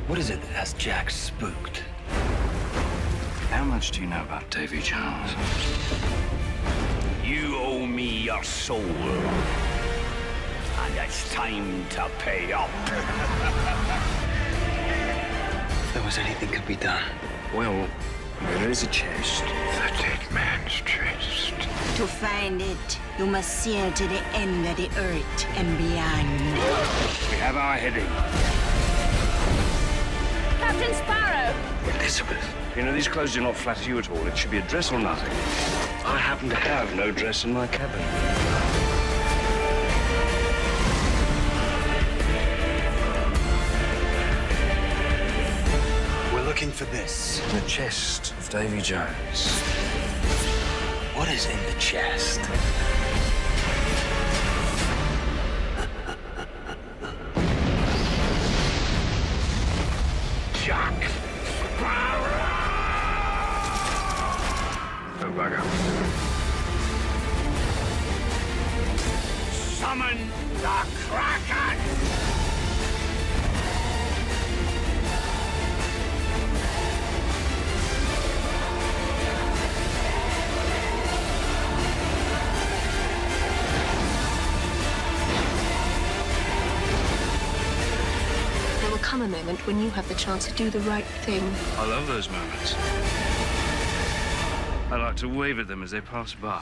What is it that has Jack spooked? How much do you know about Davy Jones? You owe me your soul. And it's time to pay up. If there was anything could be done. Well, there is a chest. The dead man's chest. To find it, you must sail to the end of the earth and beyond. We have our heading. Captain Sparrow! Elizabeth. You know, these clothes do not flatter you at all. It should be a dress or nothing. I happen to have no dress in my cabin. We're looking for this. The chest of Davy Jones. What is in the chest? Jack Sparrow! Oh, bugger. Summon the Kraken! There will come a moment when you have the chance to do the right thing. I love those moments. I like to wave at them as they pass by.